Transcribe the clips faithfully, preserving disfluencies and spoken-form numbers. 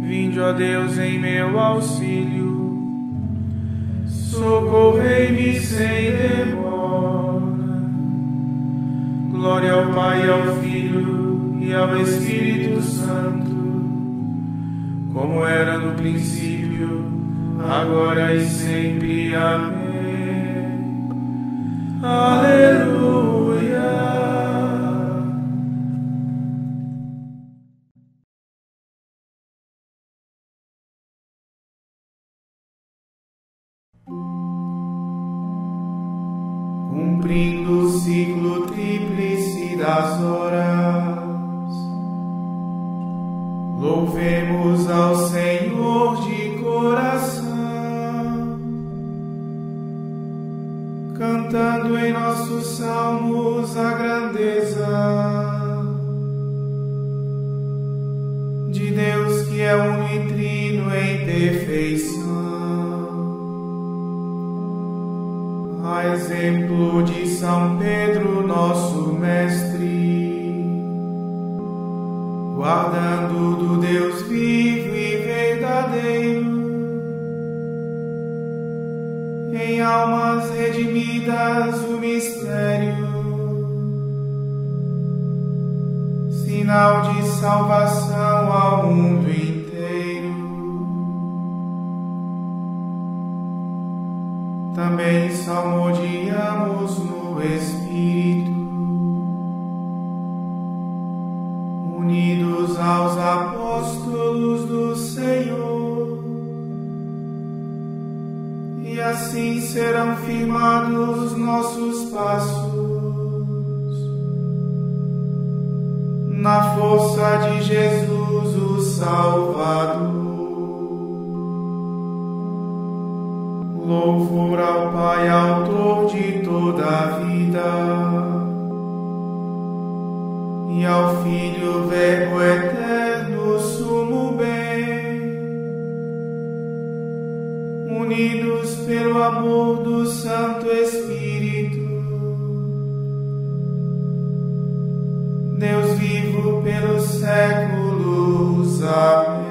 Vinde, ó Deus, em meu auxílio, socorrei-me sem demora. Glória ao Pai, ao Filho e ao Espírito Santo, como era no princípio, agora e sempre. Amém. Aleluia. Cumprindo o ciclo tríplice das horas, louvemos ao Senhor de coração, cantando em nossos salmos a grandeza de Deus, que é uno e trino em perfeição. A exemplo de São Pedro, nosso mestre, guardando do Deus vivo e verdadeiro, em almas redimidas o mistério, sinal de salvação ao mundo inteiro. Também salmodiamos no Espírito, unidos aos apóstolos do Senhor, e assim serão firmados nossos passos na força de Jesus, o Salvador. Louvor ao Pai, autor de toda a vida, e ao Filho, Verbo eterno, sumo bem, unidos pelo amor do Santo Espírito, Deus vivo pelos séculos. Amém.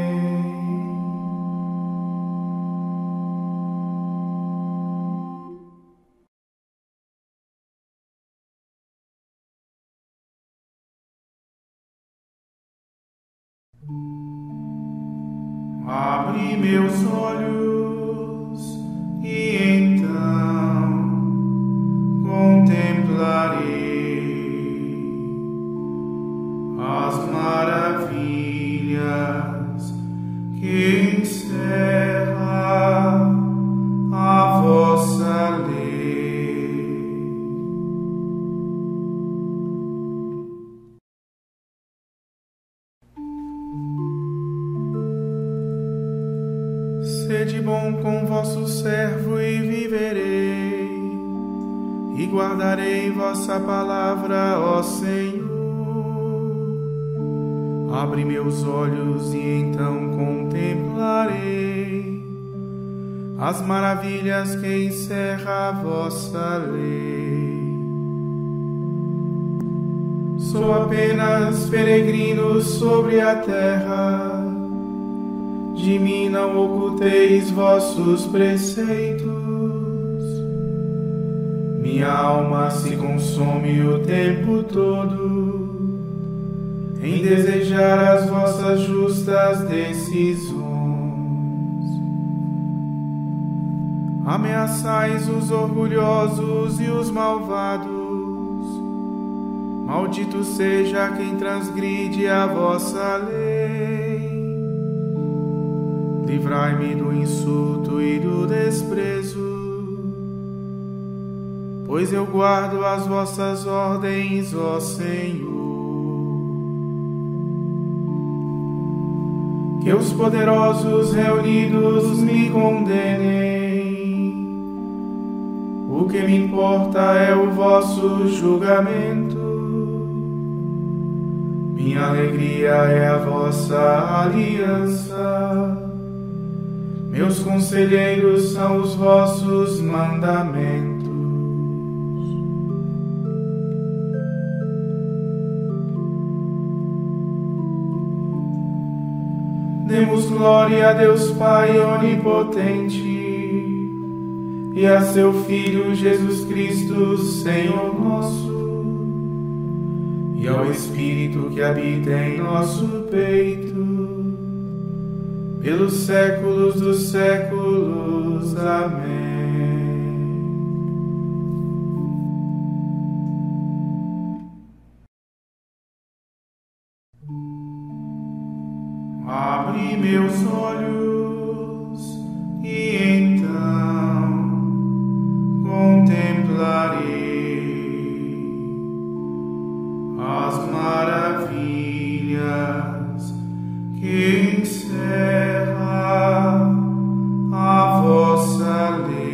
Abre meus olhos e então contemplarei as maravilhas que encerra a vossa lei. Sede bom com vosso servo e viverei, e guardarei vossa palavra, ó Senhor. Abre meus olhos e então contemplarei as maravilhas que encerra a vossa lei. Sou apenas peregrino sobre a terra, de mim não oculteis vossos preceitos. Minha alma se consome o tempo todo em desejar as vossas justas decisões. Ameaçais os orgulhosos e os malvados. Maldito seja quem transgride a vossa lei. Livrai-me do insulto e do desprezo, pois eu guardo as vossas ordens, ó Senhor. Que os poderosos reunidos me condenem, o que me importa é o vosso julgamento. Minha alegria é a vossa aliança, meus conselheiros são os vossos mandamentos. Demos glória a Deus Pai onipotente e a seu Filho Jesus Cristo, Senhor nosso, e ao Espírito que habita em nosso peito, pelos séculos dos séculos. Amém. Abre meus olhos e então contemplarei as maravilhas que encerra a vossa lei.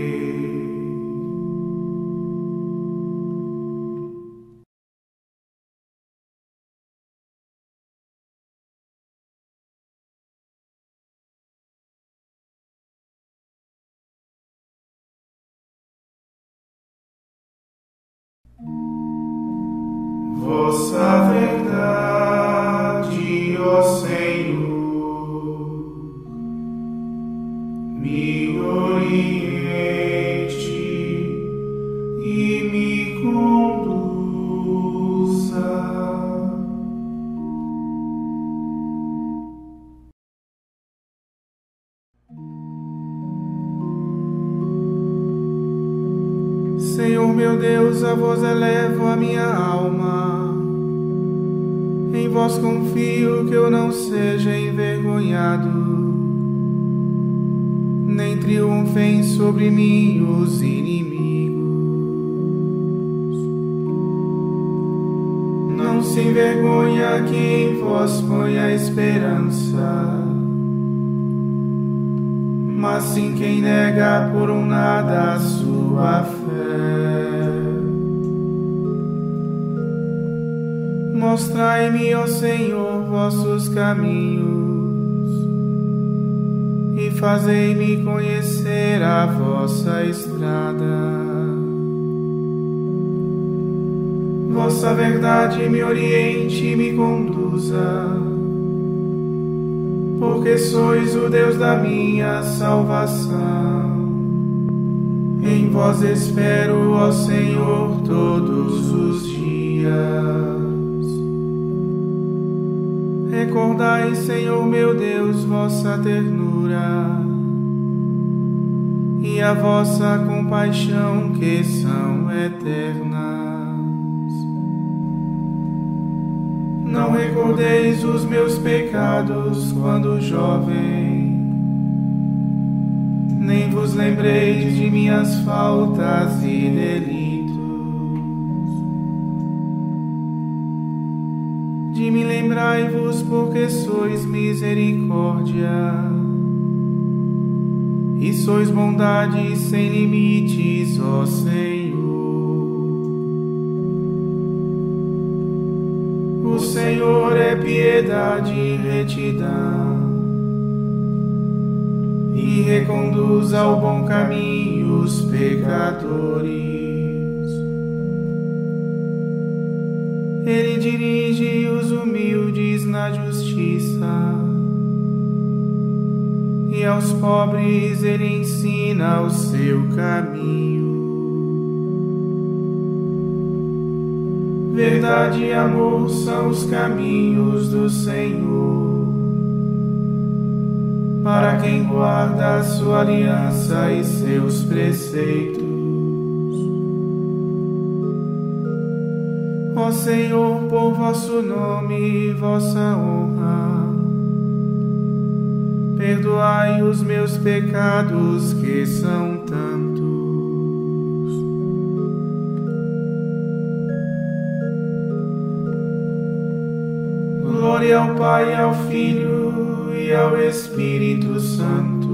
Vossa verdade, ó Senhor, me oriente e me conduza. Senhor meu Deus, a vós elevo a minha alma. Em vós confio que eu não seja envergonhado, nem triunfem sobre mim os inimigos. Não se envergonha quem em vós põe a esperança, mas sim quem nega por um nada a sua fé. Mostrai-me, ó Senhor, vossos caminhos e fazei-me conhecer a vossa estrada. Vossa verdade me oriente e me conduza, porque sois o Deus da minha salvação. Em vós espero, ó Senhor, todos os dias. Recordai, Senhor meu Deus, vossa ternura e a vossa compaixão, que são eternas. Não recordeis os meus pecados quando jovem, nem vos lembreis de minhas faltas e delitos. De mim lembrai-vos, porque sois misericórdia e sois bondade sem limites, ó Senhor. O Senhor é piedade e retidão, e reconduz ao bom caminho os pecadores. Ele dirige os humildes na justiça, e aos pobres ele ensina o seu caminho. Verdade e amor são os caminhos do Senhor, para quem guarda a sua aliança e seus preceitos. Ó Senhor, por vosso nome e vossa honra, perdoai os meus pecados, que são tantos. Glória ao Pai, ao Filho e ao Espírito Santo,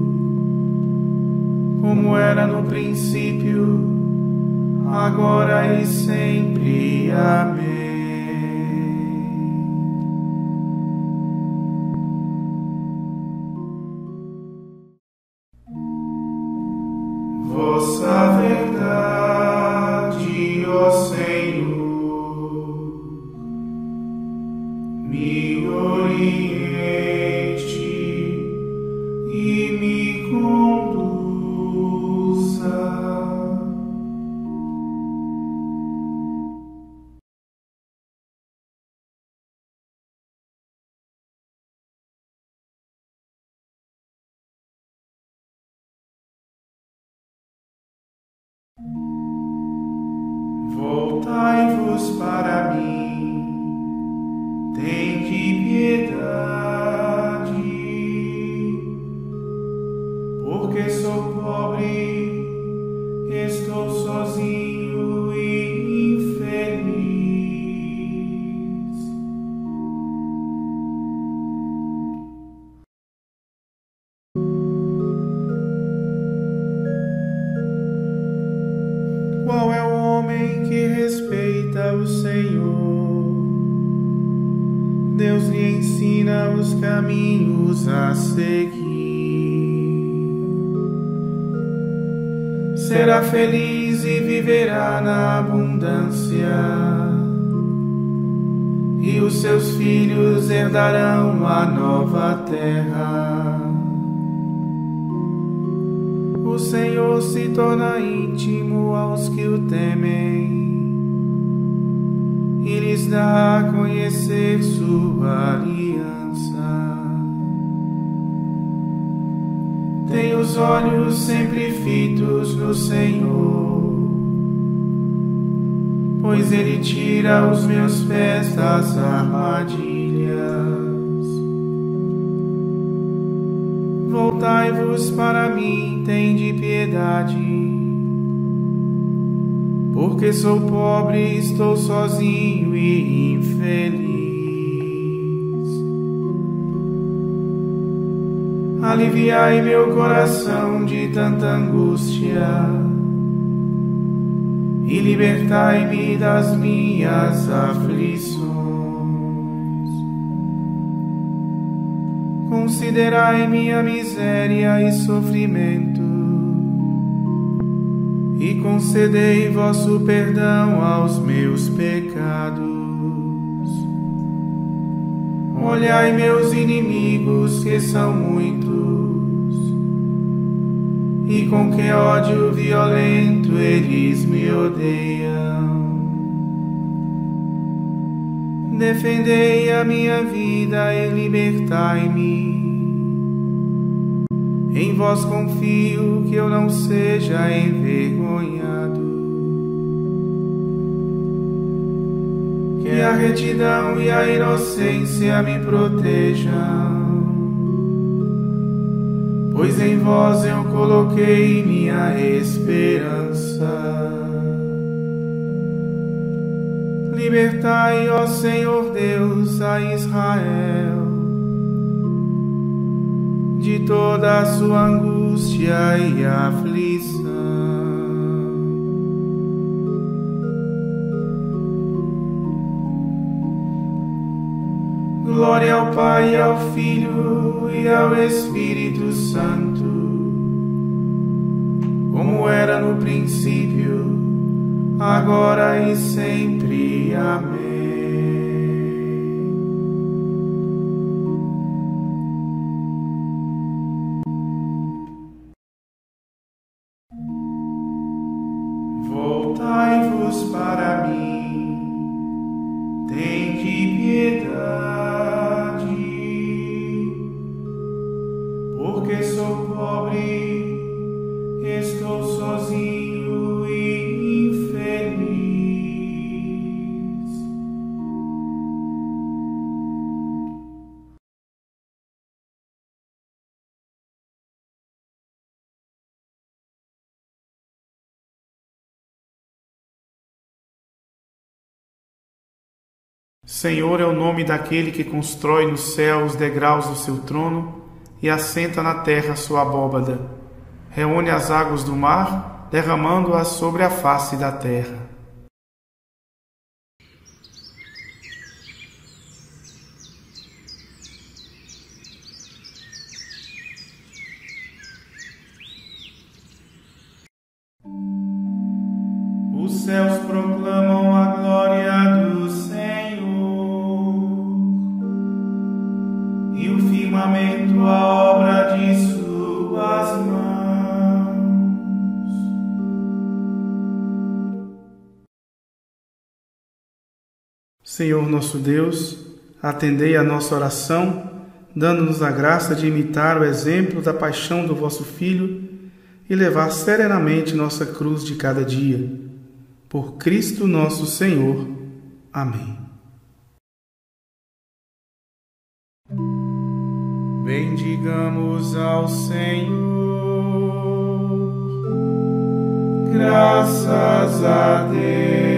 como era no princípio, agora e sempre. Amém. Vossa verdade, ó Senhor, me oriente Voltai-vos para mim, tende piedade, porque sou pobre, estou sozinho e infeliz. Qual é o homem que respeita o Senhor? Deus lhe ensina os caminhos a seguir. Será feliz e viverá na abundância, e os seus filhos herdarão a nova terra. O Senhor se torna íntimo aos que o temem e lhes dá a conhecer sua aliança. Tem os olhos sempre fitos no Senhor, pois Ele tira os meus pés das armadilhas. Voltai-vos para mim, tende piedade, porque sou pobre, estou sozinho e infeliz. Aliviai meu coração de tanta angústia e libertai-me das minhas aflições. Considerai minha miséria e sofrimento e concedei vosso perdão aos meus pecados. Olhai meus inimigos, que são muitos, e com que ódio violento eles me odeiam. Defendei a minha vida e libertai-me. Em vós confio, que eu não seja envergonhado. Que a retidão e a inocência me protejam, pois em vós eu coloquei minha esperança. Libertai, ó Senhor Deus, a Israel de toda a sua angústia e aflição. Glória ao Pai, ao Filho e ao Espírito Santo, como era no princípio, agora e sempre. Amém. Voltai-vos para mim, tende piedade, porque sou pobre, estou sozinho e infeliz. Senhor é o nome daquele que constrói no céu os degraus do seu trono e assenta na terra sua abóbada. Reúne as águas do mar, derramando-as sobre a face da terra. Os céus proclamam a glória do Senhor, e o firmamento a obra de suas mãos. Senhor nosso Deus, atendei a nossa oração, dando-nos a graça de imitar o exemplo da paixão do vosso Filho e levar serenamente nossa cruz de cada dia. Por Cristo nosso Senhor. Amém. Bendigamos ao Senhor. Graças a Deus.